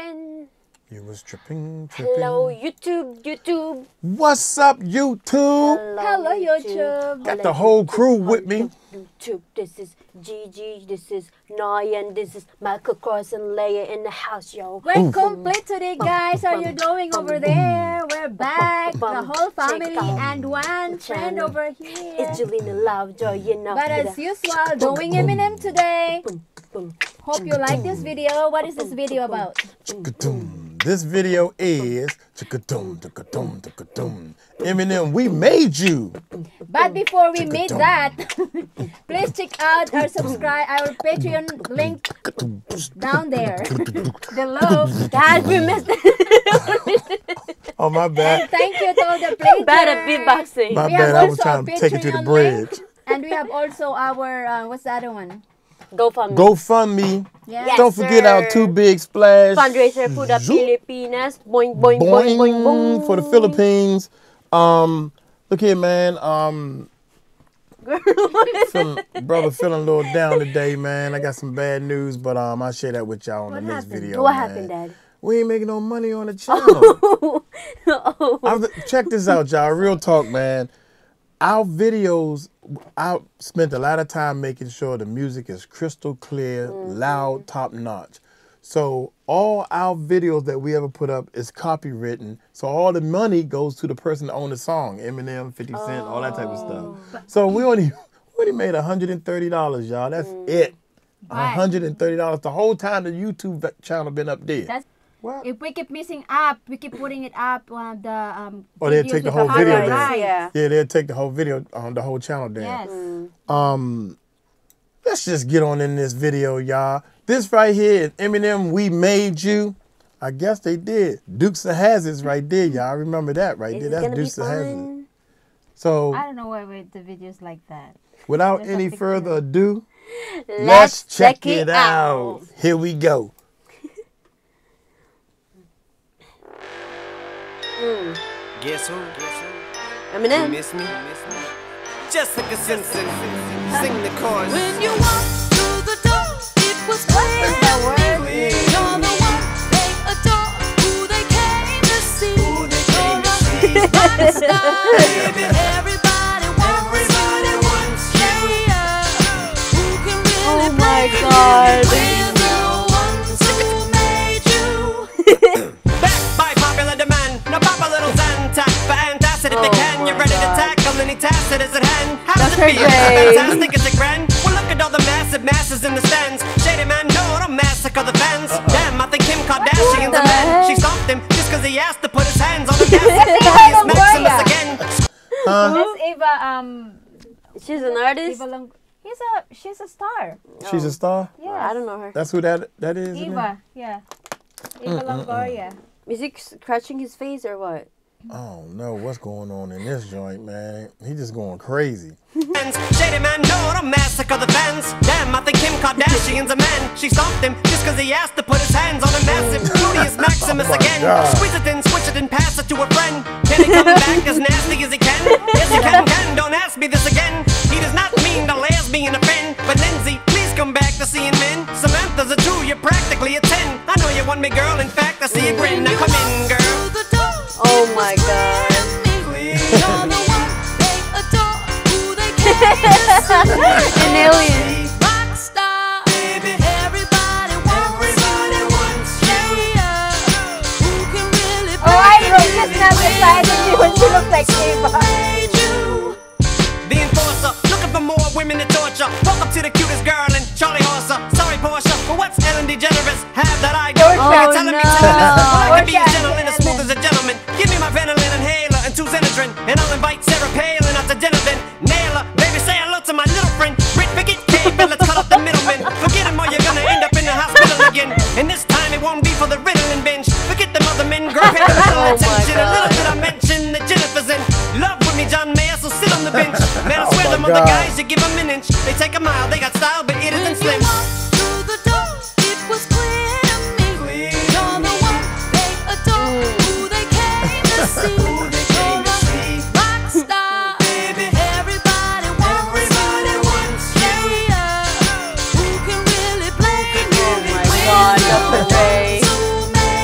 tripping. You was tripping. Hello, YouTube. What's up, YouTube? Hello, YouTube. Got the whole crew with me. YouTube. This is Gigi. This is Nayan. This is Michael Cross and Leia in the house, yo. We're complete today, guys. How are you doing over there? We're back. The whole family and one friend over here. It's Jelena Lovejoy, you know. But as usual, doing Eminem today. Hope you like this video. What is this video about? This video is Eminem, we made you. But before we meet that, please check out our Patreon link down there below. Dad, we missed it. Oh, my bad. And thank you to all the players. Bad at beatboxing. My bad, I was trying to take it to the bridge. And we have also our, what's the other one? GoFundMe. Yes, Don't forget our Too Big Splash fundraiser for the Philippines. Boing, boing, boing, boing, boing. For the Philippines. Look here, man. Brother feeling a little down today, man. I got some bad news, but I'll share that with y'all on the next video. What happened, Dad? We ain't making no money on the channel. Check this out, y'all. Real talk, man. Our videos, I spent a lot of time making sure the music is crystal clear, loud, top notch. So all our videos that we ever put up is copywritten. So all the money goes to the person that owned the song, Eminem, 50 Cent, all that type of stuff. So we only made $130, y'all. That's it. $130 the whole time the YouTube channel been up there. If we keep missing up, we keep putting it up on the or they'll take the whole video down. Yeah, they'll take the whole video on the whole channel down. Yes. Let's just get on in this video, y'all. This right here is Eminem, We Made You. I guess they did. Dukes of Hazzard's right there, y'all. Remember that right there. That's Dukes of Hazzard. So I don't know why the videos like that. Without any further ado, let's check it out. Here we go. Guess who? Eminem. You miss me? Jessica Simpson. Sing the chorus. When you walked through the door, it was clear. You're the one they adore. Who they came to see. You're a rock star. Everybody wants you. Yeah. Who can really play God. We're the ones who made you. Back by popular demand. Now pop a little Zantac. Fantastic if you can. You're ready to tackle any task that is at hand. How does it feel? Fantastic, is it grand? Well, look at all the massive masses in the stands. Shady man, no, don't massacre the fans. Damn, I think Kim Kardashian's a man. She stopped him just because he asked to put his hands on the massive Maximus again. That's Eva, She's an artist? Eva she's a star. She's a star? Yeah. I don't know her. That's who that is? Eva, yeah. Eva Longoria. Is he scratching his face or what? I don't know what's going on in this joint, man. He just going crazy. Shady man, no, don't massacre the fans. Damn, I think Kim Kardashian's a man. She stopped him just because he asked to put his hands on a massive Julius Maximus again. Squeeze it in, switch it and pass it to a friend. Can he come back as nasty as he can? Yes, he can. Don't ask me this again. He does not mean to lesbian offend. But Lindsay, please come back to seeing men. Samantha's a 2, you're practically a 10. I know you want me, girl. In fact, I see a grin. Now come in, girl. Oh my God. An alien. Rockstar. Everybody wants you. Yeah. Who can really play? Oh, I wrote this now beside you when she looks like Eva. The enforcer, looking for more women to torture. Welcome to the cutest girl in Charlie Horser. Sorry, Portia, but what's Ellen DeGeneres? Have that I go. Oh, Telling me, well, I can be as gentle and as smooth as a gentleman. Give me my Ventolin inhaler and 2 Xenadrin, and I'll invite Sarah Palin out to dinner then. Nail her, baby, say hello to my little friend. Rick Pickett, Cave, and let's cut off the middleman. Forget him or you're gonna end up in the hospital again. And this time it won't be for the Ritalin binge. Forget the mother men, girl, pay a little attention. A little did I mention that Jennifer's in love with me, John Mayer, so sit on the bench. Man, I swear them other guys, you give them an inch. They take a mile, they got style, but it isn't slim. Through the door, it was clear to me. You're the one they adore. Who they came to see. You're a rock star. Everybody wants you. Yeah. Who can really play? Oh my God, that's a day.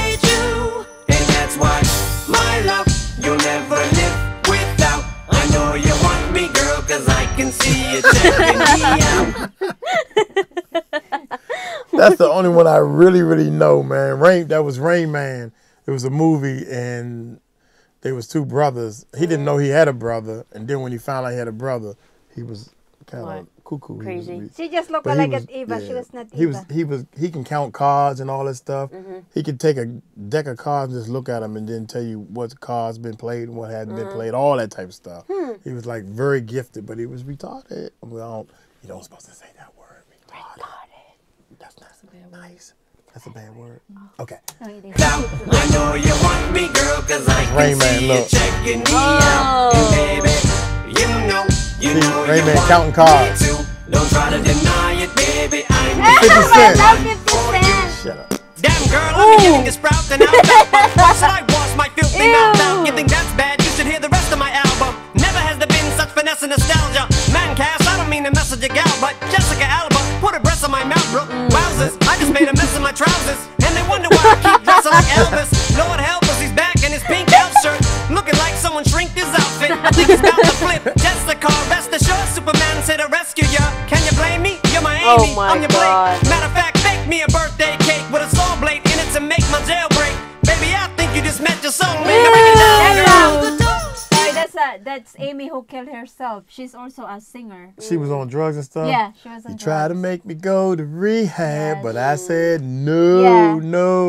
That's the only one I really know, man. That was Rain Man. It was a movie, and there was two brothers. He didn't know he had a brother, and then when he found out he had a brother, he was kind What? of cuckoo. Crazy. She just looked But like he was- Eva. She yeah. was not Eva. He can count cards and all that stuff. Mm-hmm. He could take a deck of cards and just look at them and then tell you what cards been played and what hadn't been played, all that type of stuff. He was like very gifted, but he was retarded. Well, you don't supposed to say that word, retarded. That's not nice. That's a bad word. Okay. No, it is. Now, I know you want me, girl, cause I can Rain Man, see you look. checking me out. And baby, you know See, you Rain Man want counting me cards. too. Don't try to deny it, baby, I'm 50 I Cent. love 50 Cent. Shut up. Damn girl, I'm beginning to sprout and out. Why should I wash my filthy mouth out? You think that's bad? You should hear the rest of my album. Never has there been such finesse and nostalgia. Man, Cass, I don't mean to message a gal, but Jessica Alba put her breasts on my mouth, bro. Wowzers, I just made a mess of my trousers, and they wonder why I keep dressing like Elvis. Lord help us, he's back in his pink out shirt, looking like someone shrinked his outfit. I think he's about to flip. Jessica, rest assured, Superman's here to rescue ya. Can you blame me? You're my Oh Amy, my I'm your Blake. God. Matter of fact, bake me a birthday cake with a saw blade in it to make my jailbreak. Baby, I think you just met your soulmate. Now break it down, girl. Sorry, that's Amy who killed herself. She's also a singer. She was on drugs and stuff? Yeah, she was on You tried to drugs. make me go to rehab, Yeah, but I said no, Yeah.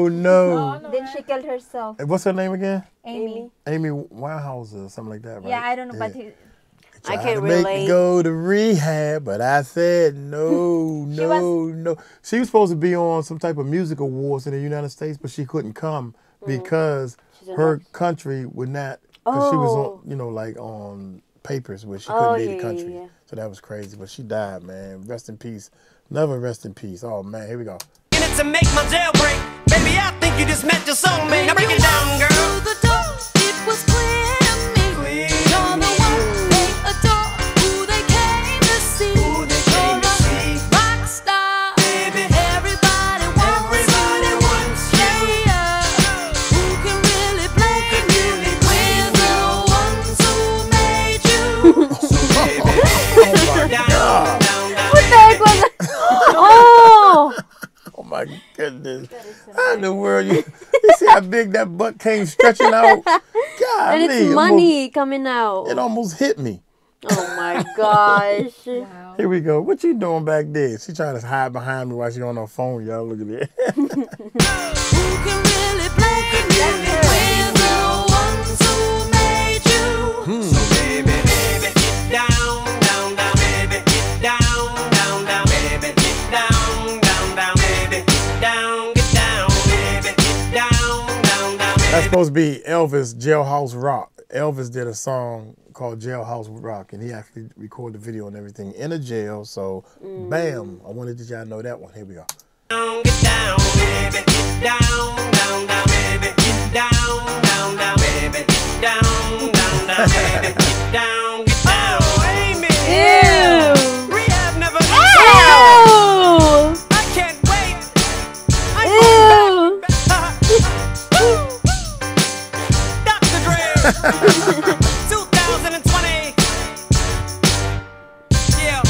no. Then she killed herself. And what's her name again? Amy. Amy Winehouse or something like that, right? Yeah, I don't know, but he, I Tried can't to make me relate. go to rehab, but I said no, no. She was supposed to be on some type of music awards in the United States, but she couldn't come because a her nurse. country would not. Because she was Oh. on, like on papers where she Oh, couldn't leave yeah, the country. yeah. So that was crazy. But she died, man. Rest in peace. Never rest in peace. Oh man, here we go. In it to make my jailbreak. Baby, I think you just met your soulmate. Now break it down, girl. Through the door, it was clear to me. You're the one they adore, who they came to see. Who they came to see. You're a rock star, Baby. Everybody wants you. Yeah. Who can really blame you? We're the ones who made you. Down, down, down. What the heck was that? Oh! Oh my goodness. How in the world you see how big that butt came stretching out? God, And it's money coming out. It almost hit me. Oh my gosh. Here we go. What you doing back there? She trying to hide behind me while she on her phone, y'all. Look at it. Who can really blame you? We're the ones who made you. So baby, baby, get down, down, down, baby, get down, down, down, baby, get down, down, down, baby, get down, baby, get down, down, down, That's baby. supposed to be Elvis, Jailhouse Rock. Elvis did a song called Jailhouse Rock, and he actually recorded the video and everything in a jail. So, bam. I wanted y'all to know that one. Here we go. Get down, baby, get down, down, down, baby, get down, down, down, baby, get down, down, down, baby, get down, get down. Oh, Amy. Ew! Rehab never Ew! I can't wait. Ew! Dr. Dre. 2020. Yeah.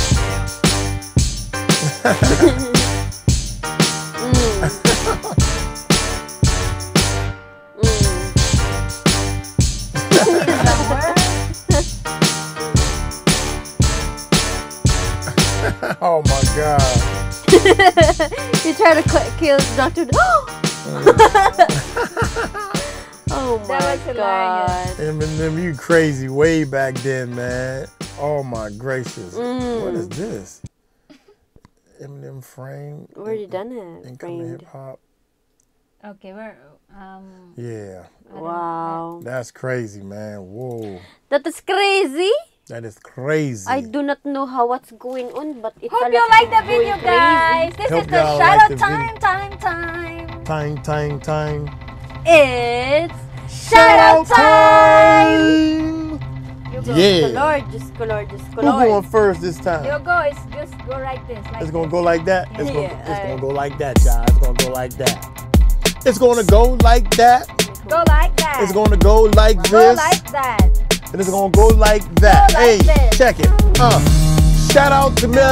Oh my God. You try to kill Dr. Oh my That was hilarious. god. Eminem, you crazy way back then, man. Oh my gracious. What is this? Eminem frame. Where you done it? Incoming Framed. hip hop. Okay, we're Yeah. Wow. That's crazy, man. Whoa. That is crazy. That is crazy. I do not know how what's going on, but it hope felt you like like the going video, crazy. guys. This Hope is the y'all shout like out the time. Time. It's Shout out time. You go. Yeah. Just color. Who going first this time? You go. It's just go like this. Like It's gonna this. go like that. It's Yeah. gonna go like that, y'all. It's gonna go like that. It's gonna go like that. Go like that. It's gonna go like Go this. like that. And it's gonna go like that. Go like Hey, this. check it. Shout out to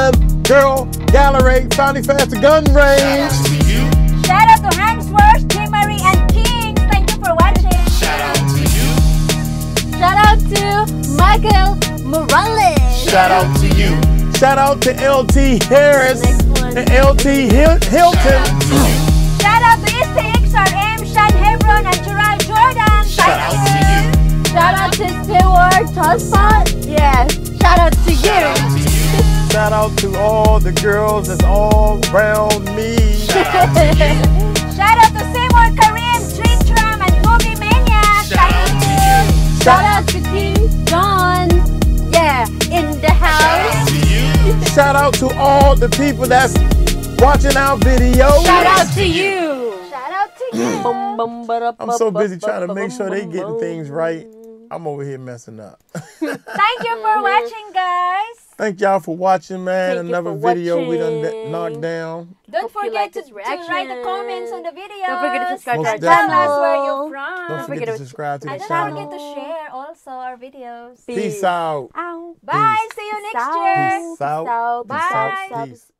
girl gallery, finally fast the gun range. Shout out to Hangsworth, Timmery, and Kings. Thank you for watching. Shout out to you. Shout out to Michael Morales. Shout out to you. Shout out to LT Harris Next one. and LT Hilton. Shout out to STXRM, Sean Hebron, and Gerald Jordan. Shout out to you. Shout out to Stewart Tosspot. Yes. Shout out to you. Shout out to all the girls that's all around me. Shout out to Seymour, Kareem, Street Tram, and Movie Mania. Shout out to you. Shout out to King John. Yeah, in the house. To you. Shout out to all the people that's watching our videos. Shout out to you. Shout out to you. I'm so busy trying to make sure they getting things right. I'm over here messing up. Thank you for watching, guys. Thank y'all for watching, man. Thank you Another for video we done watching. knocked down. Don't Hope you forget like to this write the reaction. comments on the video. Don't forget to subscribe to Most our Tell us definitely. where you're channel. from. Don't forget to subscribe to the And don't channel. forget to share also our videos. Peace out. Ow. Bye. Peace. See you Peace next out. year. Peace out. Peace out. Bye. Peace.